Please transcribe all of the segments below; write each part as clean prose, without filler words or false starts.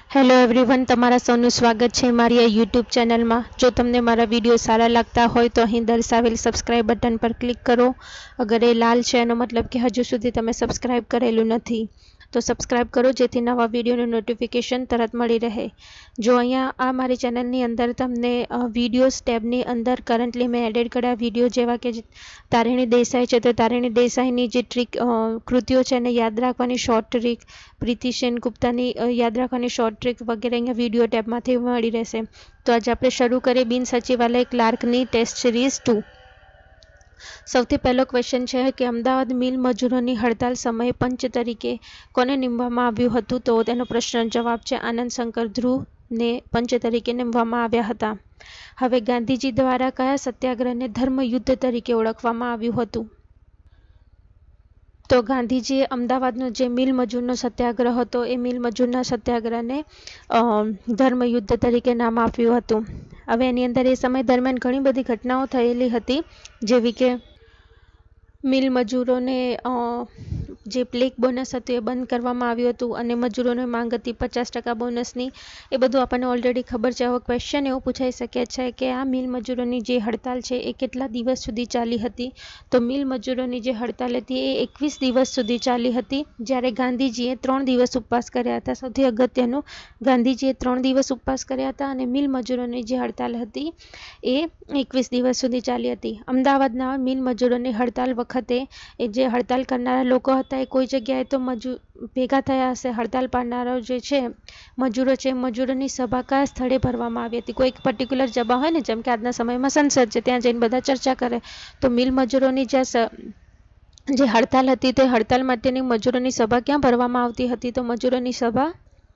Hello everyone, तमारा सौનું સ્વાગત છે મારી આ યુટ્યુબ ચેનલમાં। જો તમને મારા વિડીયો સારા લાગતા હોય તો અહીં દર્શાવેલ સબસ્ક્રાઇબ બટન પર ક્લિક કરો। અગર એ લાલ છે એનો મતલબ કે હજુ સુધી તમે સબસ્ક્રાઇબ કરેલું નથી, તો સબસ્ક્રાઇબ કરો જેથી નવા વિડીયોનું નોટિફિકેશન તરત મળી રહે। જો અહીંયા આ મારી ચેનલની અંદર તમને વિડીયોઝ ટેબની અંદર કરન્ટલી મેં એડેડ કર્યા વિડીયો જેવા કે તારિણી દેસાઈ છે તો તારિણી દેસાઈની જે ટ્રીક કૃતિઓ છે એને યાદ રાખવાની શોર્ટ ટ્રીક, પ્રીતિ સેન ગુપ્તાની યાદ રાખવાની શોર્ટ ટ્રીક વગેરે અહીંયા વિડીયો ટેબમાંથી મળી રહેશે। તો આજે આપણે શરૂ કરીએ બિન સચિવાલય ક્લાર્કની ટેસ્ટ સિરીઝ 2। સૌથી પહેલો ક્વેશ્ચન છે કે અમદાવાદ મિલ મજૂરોની હડતાલ સમયે પંચ તરીકે કોને નિમવામાં આવ્યું હતું? તો તેનો પ્રશ્ન જવાબ છે આનંદ શંકર ધ્રુવને પંચ તરીકે નિમવામાં આવ્યા હતા। હવે ગાંધીજી દ્વારા કયા સત્યાગ્રહને ધર્મયુદ્ધ તરીકે ઓળખવામાં આવ્યું હતું? તો ગાંધીજીએ અમદાવાદનો જે મિલ મજૂરનો સત્યાગ્રહ હતો એ મિલ મજૂરના સત્યાગ્રહને ધર્મયુદ્ધ તરીકે નામ આપ્યું હતું। હવે એની અંદર એ સમય દરમિયાન ઘણી બધી ઘટનાઓ થયેલી હતી, જેવી કે મિલ મજૂરોને જે પ્લેગ બોનસ હતું એ બંધ કરવામાં આવ્યું હતું અને મજૂરોની માંગ હતી 50% બોનસની। એ બધું આપણને ઓલરેડી ખબર છે। હવે ક્વેશ્ચન એવો પૂછાઈ શકે છે કે આ મિલ મજૂરોની જે હડતાલ છે એ કેટલા દિવસ સુધી ચાલી હતી? તો મિલ મજૂરોની જે હડતાલ હતી એ 21 દિવસ સુધી ચાલી હતી, જ્યારે ગાંધીજીએ 3 દિવસ ઉપવાસ કર્યા હતા। સૌથી અગત્યનું, ગાંધીજીએ 3 દિવસ ઉપવાસ કર્યા હતા અને મિલ મજૂરોની જે હડતાલ હતી એ 21 દિવસ સુધી ચાલી હતી। અમદાવાદના મિલ મજૂરોની હડતાલ વખતે એ જે હડતાલ કરનારા લોકો હતા એ કોઈ જગ્યાએ તો ભેગા થયા હશે। હડતાલ પાડનારાઓ જે છે મજૂરો છે, મજૂરોની સભા કયા સ્થળે ભરવામાં આવી હતી? કોઈ એક પર્ટિક્યુલર જગ્યા હોય ને, જેમ કે આજના સમયમાં સંસદ છે, ત્યાં જઈને બધા ચર્ચા કરે। તો મિલ મજૂરોની જે હડતાલ હતી તે હડતાલ માટેની મજૂરોની સભા ક્યાં ભરવામાં આવતી હતી? તો મજૂરોની સભા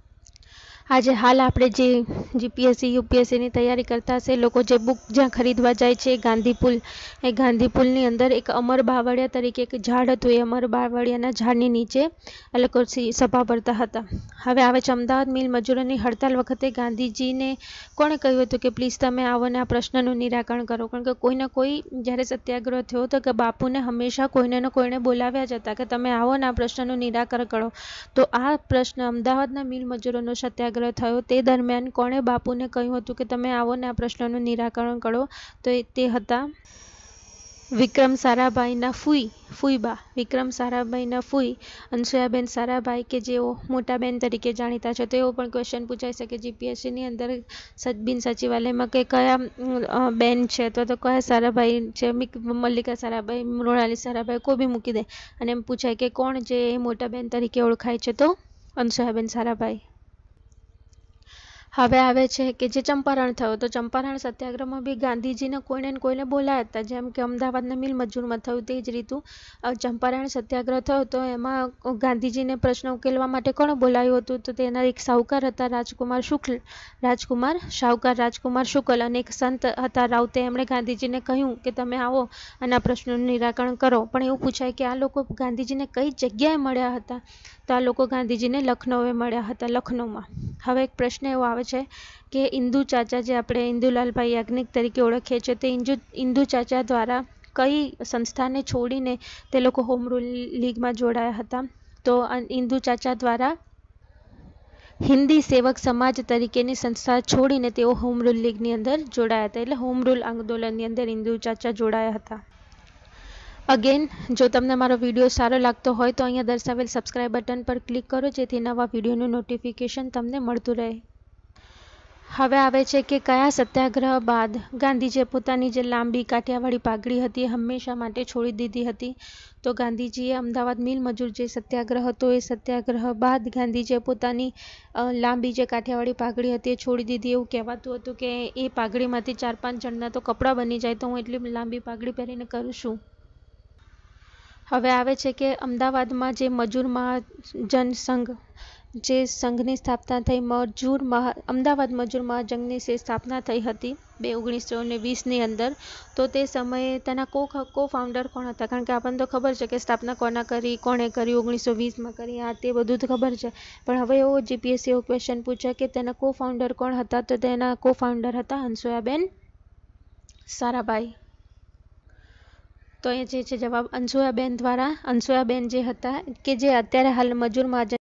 આજે હાલ આપણે જે જીપીએસસી યુપીએસસીની તૈયારી કરતા હશે લોકો જે બુક જ્યાં ખરીદવા જાય છે ગાંધીપુલ, એ ગાંધીપુલની અંદર એક અમર બાવળિયા તરીકે એક ઝાડ હતું, એ અમર બાવળિયાના ઝાડની નીચે એ લોકો સભા ભરતા હતા। હવે આવે છે અમદાવાદ મિલ મજૂરોની હડતાલ વખતે ગાંધીજીને કોણે કહ્યું હતું કે પ્લીઝ તમે આવો ને આ પ્રશ્નનું નિરાકરણ કરો? કારણ કે કોઈને કોઈ જ્યારે સત્યાગ્રહ થયો હતો કે બાપુને હંમેશા કોઈને ને કોઈને બોલાવ્યા જ હતા કે તમે આવો ને આ પ્રશ્નનું નિરાકરણ કરો। તો આ પ્રશ્ન અમદાવાદના મિલ મજૂરોનો સત્યાગ્રહ થયો તે દરમિયાન કોણે બાપુને કહ્યું હતું કે તમે આવો ને આ પ્રશ્નનું નિરાકરણ કરો? તો તે હતા વિક્રમ સારાભાઈના ફૂઈબા, વિક્રમ સારાભાઈના ફૂઈ અનસુયાબેન સારાભાઈ, કે જેઓ મોટા બેન તરીકે જાણીતા છે। તો એવો પણ ક્વેશ્ચન પૂછાઈ શકે જીપીએસસીની અંદર બિન સચિવાલયમાં કે કયા બેન છે તો કયા સારાભાઈ છે, મલ્લિકા સારાભાઈ, મૃણાલી સારાભાઈ, કોઈ બી મૂકી દે અને એમ પૂછાય કે કોણ જે મોટા બેન તરીકે ઓળખાય છે? તો અનસુયાબેન સારાભાઈ। હવે આવે છે કે જે ચંપારણ થયો, તો ચંપારણ સત્યાગ્રહમાં બી ગાંધીજીને કોઈને ને કોઈને બોલાયા હતા, જેમ કે અમદાવાદના મિલ મજૂરમાં થયું તે જ રીતું ચંપારણ સત્યાગ્રહ થયો તો એમાં ગાંધીજીને પ્રશ્ન ઉકેલવા માટે કોણે બોલાવ્યું હતું? તો તેના એક સાહુકાર હતા રાજકુમાર શુક્લ અને એક સંત હતા રાઉતે। એમણે ગાંધીજીને કહ્યું કે તમે આવો અને આ પ્રશ્નનું નિરાકરણ કરો। પણ એવું પૂછાય કે આ લોકો ગાંધીજીને કઈ જગ્યાએ મળ્યા હતા? તો આ લોકો ગાંધીજીને લખનૌએ મળ્યા હતા, લખનૌમાં। હવે એક પ્રશ્ન એવો આવે છે કે ઇન્દુ ચાચા, જે આપણે ઇન્દુલાલભાઈ યાજ્ઞિક તરીકે ઓળખીએ છીએ, તે ઇન્દુ ચાચા દ્વારા કઈ સંસ્થાને છોડીને તે લોકો હોમ રૂલ લીગમાં જોડાયા હતા? તો ઇન્દુ ચાચા દ્વારા હિન્દી સેવક સમાજ તરીકેની સંસ્થા છોડીને તેઓ હોમ રૂલ લીગની અંદર જોડાયા હતા, એટલે હોમ રૂલ આંદોલનની અંદર ઇન્દુ ચાચા જોડાયા હતા। અગેન, જો તમને મારો વિડીયો સારો લાગતો હોય તો અહીંયા દર્શાવેલ સબસ્ક્રાઇબ બટન પર ક્લિક કરો જેથી નવા વિડીયોનું નોટિફિકેશન તમને મળતું રહે। હવે આવે છે કે કયા સત્યાગ્રહ બાદ ગાંધીજીએ પોતાની જે લાંબી કાઠિયાવાડી પાઘડી હતી એ હંમેશા માટે છોડી દીધી હતી? તો ગાંધીજીએ અમદાવાદ મિલ મજૂર જે સત્યાગ્રહ હતો એ સત્યાગ્રહ બાદ ગાંધીજીએ પોતાની લાંબી જે કાઠિયાવાડી પાઘડી હતી એ છોડી દીધી। એવું કહેવાતું હતું કે એ પાઘડીમાંથી 4-5 જણના તો કપડાં બની જાય, તો હું એટલી લાંબી પાઘડી પહેરીને કરું છું। હવે આવે છે કે અમદાવાદમાં જે મજૂર મહાજન સંઘ, જે સંઘની સ્થાપના થઈ, અમદાવાદ મજૂર મહાજનની સ્થાપના થઈ હતી 1920ની અંદર, તો તે સમયે તેના કો ફાઉન્ડર કોણ હતા? કારણ કે આપણને તો ખબર છે કે સ્થાપના કોના કરી, કોણે કરી, 1920માં કરી, આ તે બધું તો ખબર છે। પણ હવે એવો જીપીએસસી એવો ક્વેશ્ચન પૂછે કે તેના કો ફાઉન્ડર કોણ હતા? તો તેના કો ફાઉન્ડર હતા અનસુયાબેન સારાભાઈ। તો એ જે છે જવાબ અનસુયાબેન દ્વારા, અનસુયાબેન જે હતા કે જે અત્યારે હાલ મજૂર મહાજન